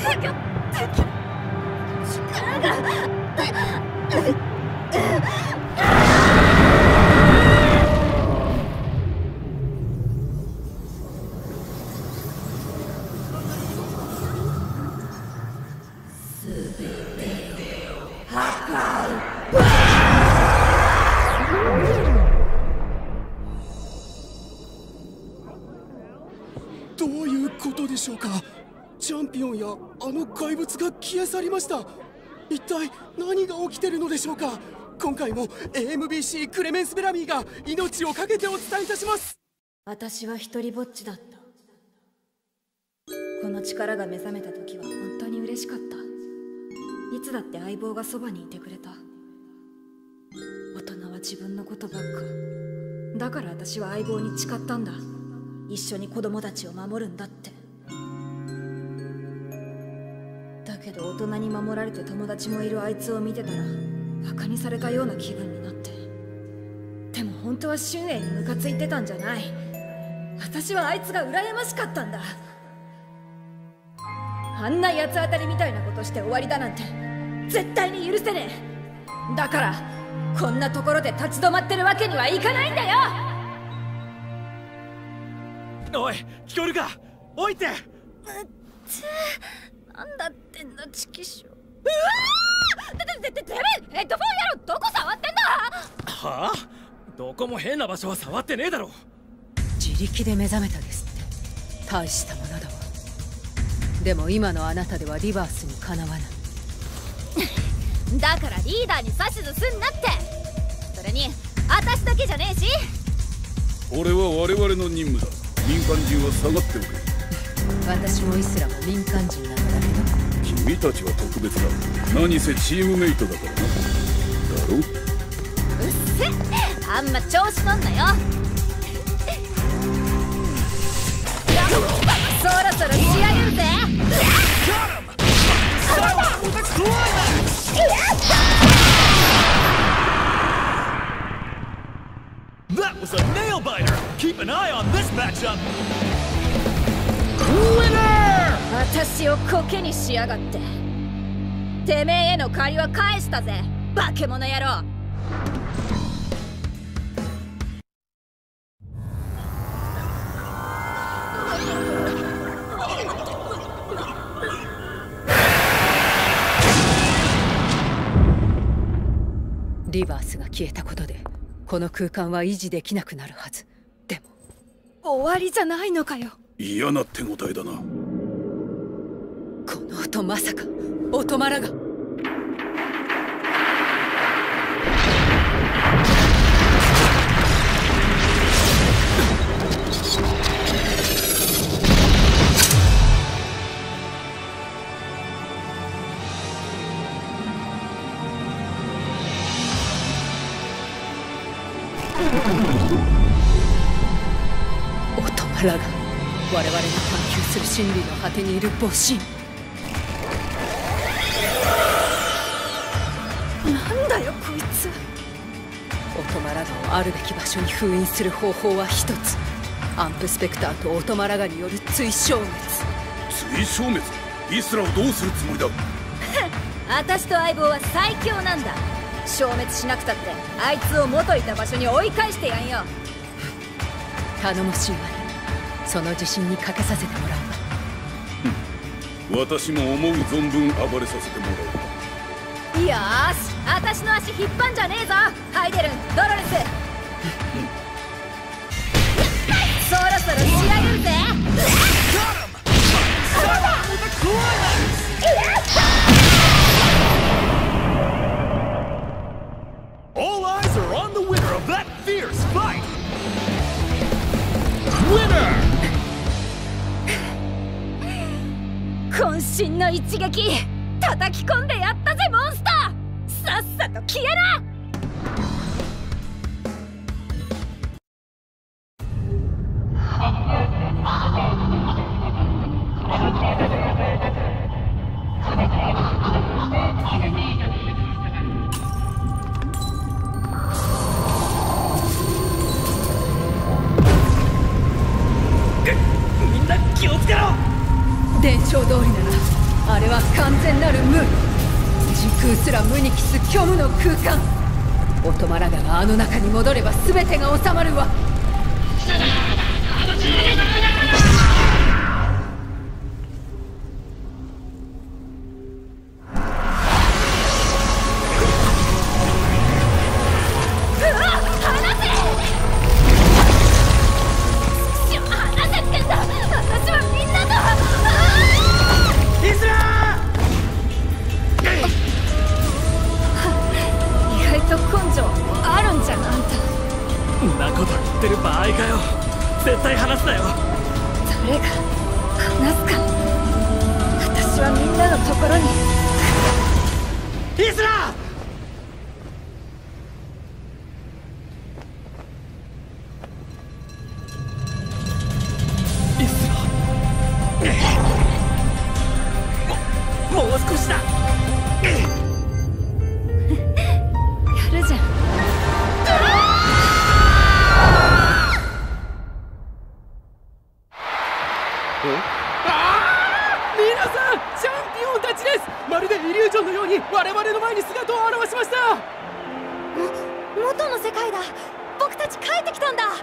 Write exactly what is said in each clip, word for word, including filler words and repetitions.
どういうことでしょうか。チャンピオンやあの怪物が消え去りました。一体何が起きてるのでしょうか。今回も エーエムビーシー クレメンス・ベラミーが命を懸けてお伝えいたします。 私は一人ぼっちだった。この力が目覚めた時は本当に嬉しかった。いつだって相棒がそばにいてくれた。大人は自分のことばっか。だから私は相棒に誓ったんだ。一緒に子供たちを守るんだって。だけど大人に守られて友達もいるあいつを見てたらバカにされたような気分になって。でも本当は春英にムカついてたんじゃない。私はあいつが羨ましかったんだ。あんな八つ当たりみたいなことして終わりだなんて絶対に許せねえ。だからこんなところで立ち止まってるわけにはいかないんだよ。 おい、聞こえるか。おいって。うっつなんだってんだチキショ。うわー！てててててめえヘッドフォン野郎どこ触ってんだ。 はあ？どこも変な場所は触ってねえだろ。 自力で目覚めたですって。大したものだわ。でも今のあなたではリバースにかなわない。 だからリーダーに指図すんなって。それに私だけじゃねえし。 これは我々の任務だ。民間人は下がっておけ。 私もイスラも民間人なんだけど。 君たちは特別だ。何せチームメイトだからな。だろ？うっせ。あんま調子乗んなよ。そろそろ仕上げるぜ。 That was a nail biter. Keep an eye on this matchup. Winner! 私をコケにしやがって。てめえへの借りは返したぜ、化け物野郎。 リバースが消えたことでこの空間は維持できなくなるはず。でも終わりじゃないのかよ。 嫌な手応えだな。この音まさかオトマラが。オトマラが我々が探求する真理の果てにいる母神。 なんだよこいつ。 オトマラガをあるべき場所に封印する方法は一つ。アンプスペクターとオトマラガによる追消滅。 追消滅？イスラをどうするつもりだ。 私と相棒は最強なんだ。消滅しなくたってあいつを元いた場所に追い返してやんよ。 頼もしいわね。その自信にかけさせてもらうわ。私も思う存分暴れさせてもらう。 よーし、私の足引っ張んじゃねえぞハイデルン、ドロレス。そろそろ仕上げるぜ。 All eyes are on the winner of that fierce fight. Winner! 渾身の一撃叩き込んでやったぜモンスター。さっさと消えな。 みんな気をつけろ。 伝承通りならあれは完全なる無。時空すら無に帰す虚無の空間。オトマラガがあの中に戻れば全てが収まるわ。 絶対話すなよ。 誰が話すか。私はみんなのところに。 イスライスラももう少しだ。 やるじゃん。 皆さん、チャンピオンたちです。まるでイリュージョンのように我々の前に姿を現しました。 元の世界だ。僕たち帰ってきたんだ。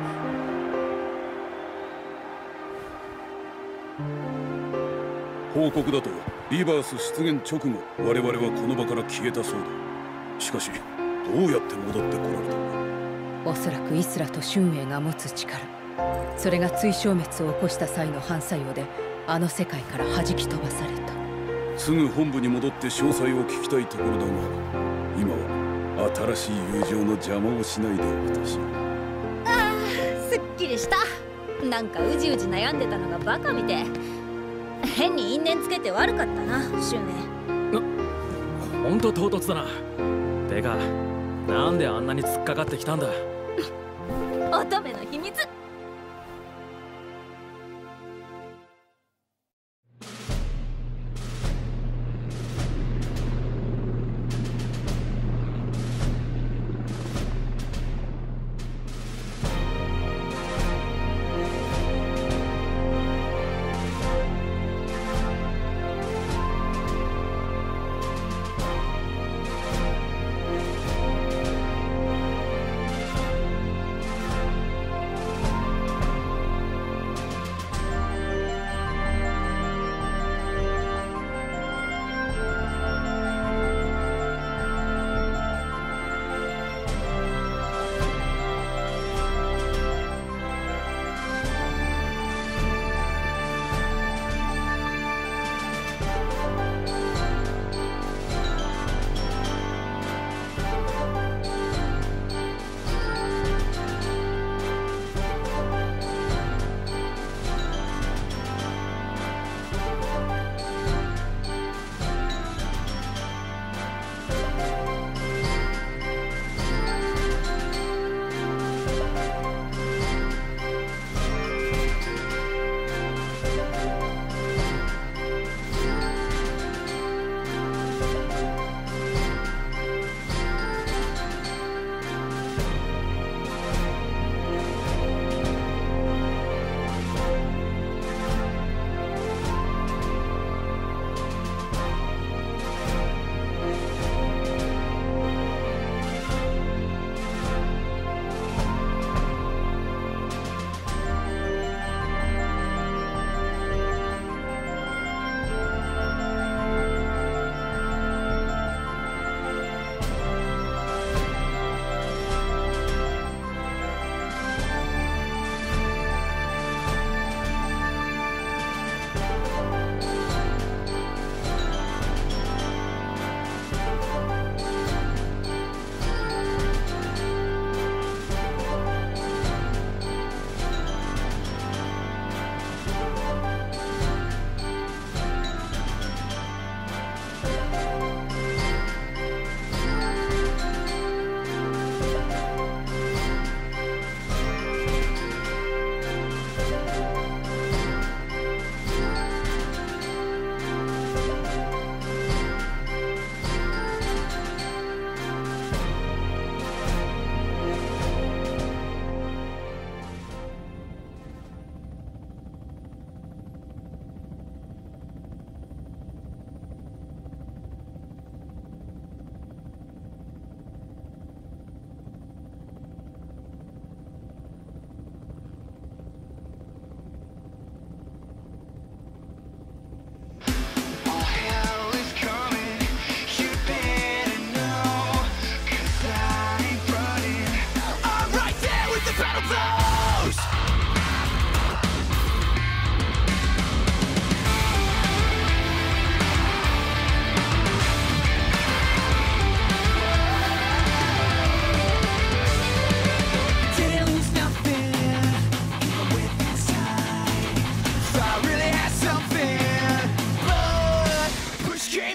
報告だとリバース出現直後、我々はこの場から消えたそうだ。しかしどうやって戻ってこられたのか。 おそらくイスラと春英が持つ力、それが追消滅を起こした際の反作用であの世界から弾き飛ばされた。 すぐ本部に戻って詳細を聞きたいところだが、今は新しい友情の邪魔をしないでおくとしよう。 ああ、すっきりした。なんかうじうじ悩んでたのがバカみて。変に因縁つけて悪かったな、春英。 ほんと唐突だな。てかなんであんなに突っかかってきたんだ。 乙女の秘密。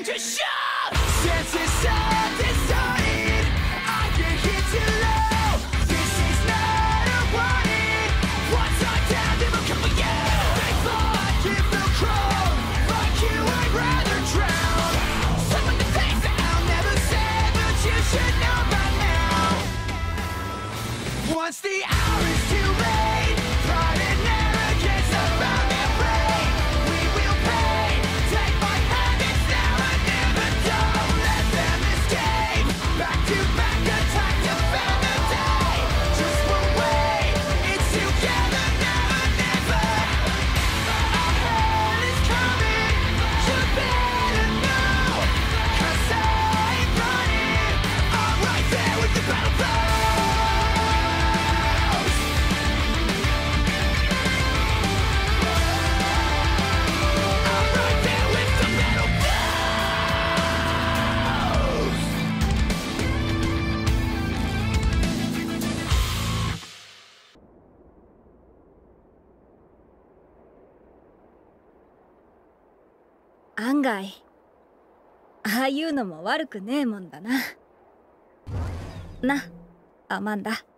to show. Since it's all decided, I get hit too low. This is not a warning. Once I'm down, they will come for you. They thought you will crawl. Fuck you, I'd rather drown. Some of the things that I'll never say, but you should know by now. Once the hour is too late, pride and arrogance about their brain. We will pay. Take my hand, it's now or never. Don't let them escape. Back to back, attack to defend the day. Just one way, it's together now or never. Our hell is coming, you better know. 'Cause I ain't running, I'm right there with the battle blows. I'm right there with the battle blows. 案外ああいうのも悪くねえもんだな。な、アマンダ。